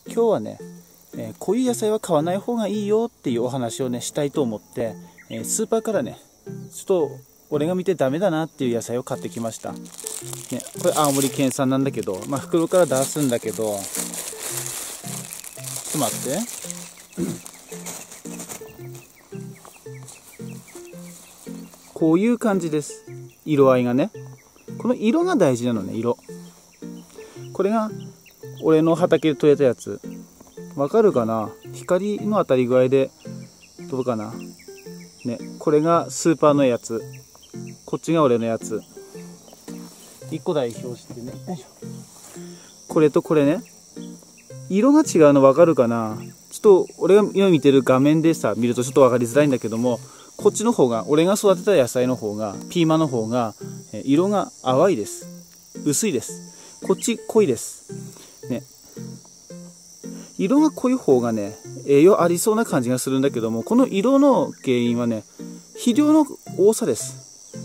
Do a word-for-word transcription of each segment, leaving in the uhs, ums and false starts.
今日はね、えー、こういう野菜は買わない方がいいよっていうお話をねしたいと思って、えー、スーパーからねちょっと俺が見てダメだなっていう野菜を買ってきました、ね、これ青森県産なんだけど、まあ、袋から出すんだけど、ちょっと待ってこういう感じです。色合いがね、この色が大事なのね。色、これが俺の畑で採れたやつ、わかるかな。光の当たり具合でどうかなね。これがスーパーのやつ、こっちが俺のやつ。いっこ代表してね、よいしょ。これとこれね、色が違うのわかるかな。ちょっと俺が今見てる画面でさ見るとちょっと分かりづらいんだけども、こっちの方が、俺が育てた野菜の方が、ピーマンの方が色が淡いです。薄いです。こっち濃いですね。色が濃い方がね栄養ありそうな感じがするんだけども、この色の原因はね肥料の多さです。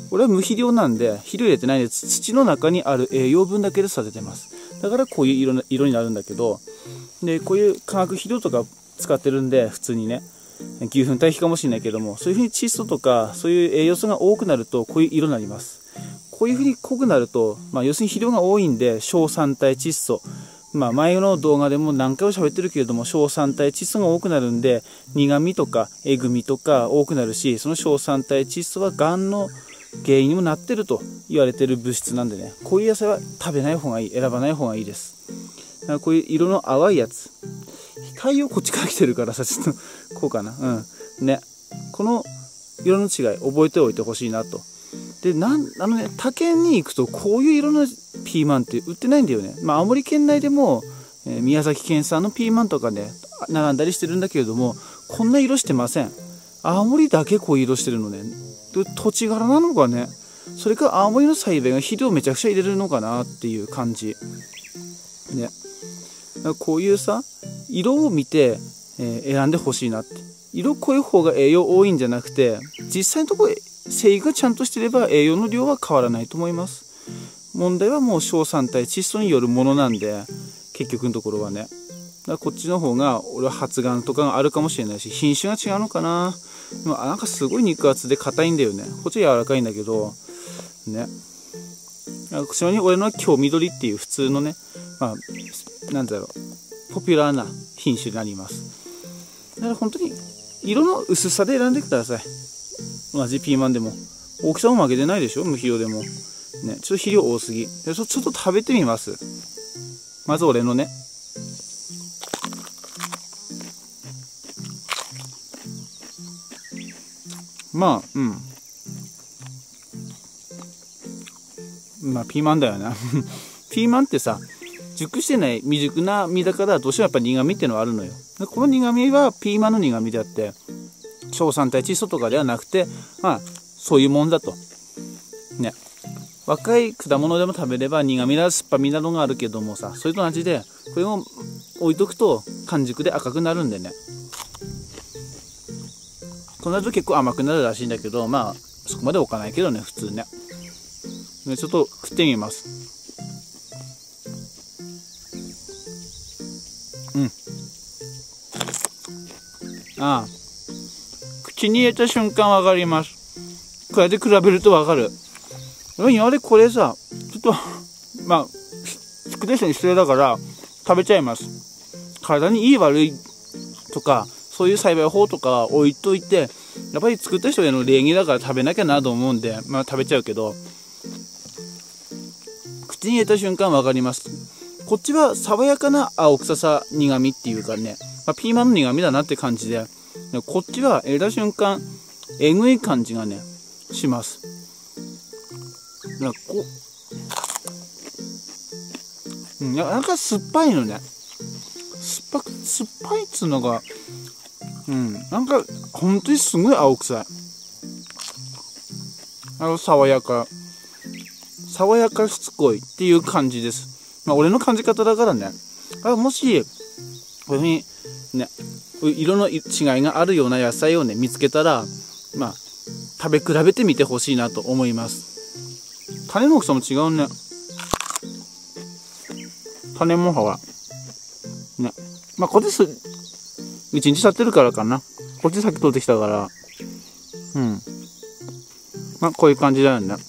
俺は無肥料なんで肥料入れてないんで、土の中にある栄養分だけで育ててます。だからこういう色の色になるんだけど、でこういう化学肥料とか使ってるんで、普通にね牛糞堆肥かもしれないけども、そういうふうに窒素とかそういう栄養素が多くなるとこういう色になります。こういうふうに濃くなると、まあ、要するに肥料が多いんで硝酸体窒素、まあ、前の動画でも何回も喋ってるけれども、硝酸体窒素が多くなるんで苦味とかえぐみとか多くなるし、その硝酸体窒素はがんの原因にもなってると言われてる物質なんでね、こういう野菜は食べない方がいい、選ばない方がいいです。だからこういう色の淡いやつ、太陽こっちから来てるからさ、ちょっとこうかな、うんね、この色の違い覚えておいてほしいなと。でなんあのね、他県に行くとこういう色のピーマンって売ってないんだよね。まあ青森県内でも、えー、宮崎県産のピーマンとかね並んだりしてるんだけれども、こんな色してません。青森だけこういう色してるのね。土地柄なのかね、それか青森の栽培が肥料めちゃくちゃ入れるのかなっていう感じね。こういうさ色を見て、えー、選んでほしいなって。色濃い方が栄養多いんじゃなくて、実際のところ生育がちゃんとしてれば栄養の量は変わらないと思います。問題はもう硝酸体窒素によるものなんで、結局のところはね。だからこっちの方が俺は発がんとかがあるかもしれないし、品種が違うのかな。でもなんかすごい肉厚で硬いんだよね。こっちは柔らかいんだけどね。ちなみに俺のは京緑っていう普通のね、まあなんだろう、ポピュラーな品種になります。だから本当に色の薄さで選んでください。同じピーマンでも大きさも負けてないでしょ、無肥料でもね。ちょっと肥料多すぎ。ちょっと食べてみます。まず俺のね、まあうんまあピーマンだよなピーマンってさ、熟してない未熟な実だからどうしてもやっぱ苦味っていうのはあるのよ。この苦味はピーマンの苦味であって、硝酸体窒素とかではなくて、まあそういうもんだとね。若い果物でも食べれば苦味だ酸っぱみなどがあるけどもさ、それと同じでこれを置いとくと完熟で赤くなるんでね。この後結構甘くなるらしいんだけど、まあそこまで置かないけどね、普通ね。ね、ちょっと食ってみます。うんああ、口に入れた瞬間わかります。こうやって比べるとわかる。今までこれさ、ちょっとまあ作った人に失礼だから食べちゃいます。体にいい悪いとかそういう栽培法とか置いといて、やっぱり作った人への礼儀だから食べなきゃなと思うんで、まあ食べちゃうけど、口に入れた瞬間わかります。こっちは爽やかな青臭さ苦味っていうかね、まあ、ピーマンの苦味だなって感じで、こっちは入れた瞬間えぐい感じがねします。なんかこう、うん、なんか酸っぱいのね。酸っぱく酸っぱいっつうのが、うんなんか本当にすごい青臭い。あの爽やか爽やかしつこいっていう感じです。まあ俺の感じ方だからね。あ、もしこういうふうにね色の違いがあるような野菜をね見つけたら、まあ食べ比べてみてほしいなと思います。種の大きさも違うね。種もほらね。まあ、こっちす、一日経ってるからかな。こっち先通ってきたから。うん。まあ、こういう感じだよね。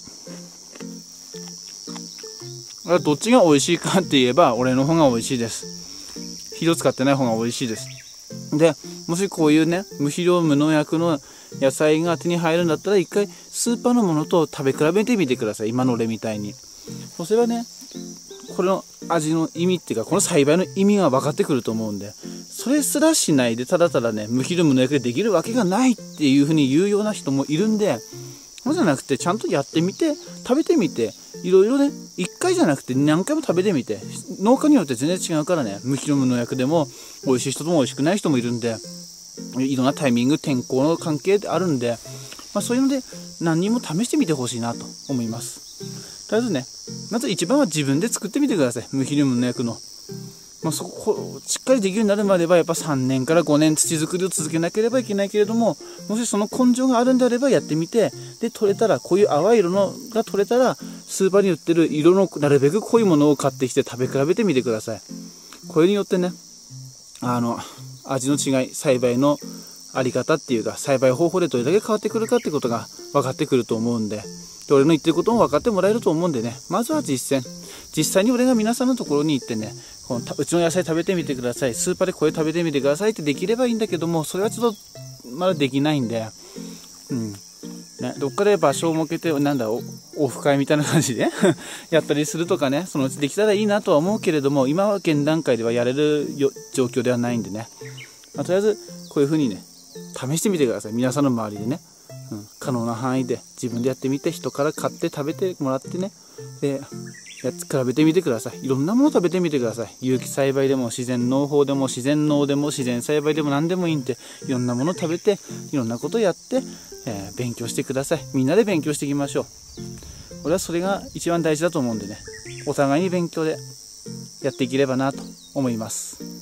どっちが美味しいかって言えば、俺の方が美味しいです。肥料使ってない方が美味しいです。で、もしこういうね、無肥料無農薬の野菜が手に入るんだったら、一回スーパーのものと食べ比べてみてください。今の俺みたいに。そうすればね、これの味の意味っていうか、この栽培の意味が分かってくると思うんで、それすらしないで、ただただね、無肥料無農薬でできるわけがないっていうふうに言うような人もいるんで、そうじゃなくて、ちゃんとやってみて、食べてみて、いろいろね、一回じゃなくて何回も食べてみて、農家によって全然違うからね、無肥料無農薬でも美味しい人とも美味しくない人もいるんで、いろんなタイミング、天候の関係ってあるんで、まあ、そういうので何人も試してみてほしいなと思います。とりあえずね、まず一番は自分で作ってみてください。無肥料無農薬の。まあ、そこしっかりできるようになるまではやっぱさんねんからごねん土作りを続けなければいけないけれども、もしその根性があるんであればやってみて、で取れたら、こういう淡い色のが取れたら、スーパーに売ってる色のなるべく濃いものを買ってきて食べ比べてみてください。これによってね、あの味の違い、栽培のあり方っていうか、栽培方法でどれだけ変わってくるかってことが分かってくると思うんで、で俺の言ってることも分かってもらえると思うんでね、まずは実践。実際に俺が皆さんのところに行ってね、このうちの野菜食べてみてください、スーパーでこれ食べてみてくださいってできればいいんだけども、それはちょっとまだできないんで、うんね、どっかで場所を設けて、なんだ、オフ会みたいな感じでやったりするとかね、そのうちできたらいいなとは思うけれども、今は現段階ではやれるよ状況ではないんでね、まあ、とりあえずこういうふうにね、試してみてください。皆さんの周りでね、うん、可能な範囲で自分でやってみて、人から買って食べてもらってね、でやつ比べてみてください。いろんなもの食べてみてください。有機栽培でも自然農法でも自然農でも自然栽培でも何でもいいんで、いろんなもの食べて、いろんなことやって、えー、勉強してください。みんなで勉強していきましょう。俺はそれが一番大事だと思うんでね、お互いに勉強でやっていければなと思います。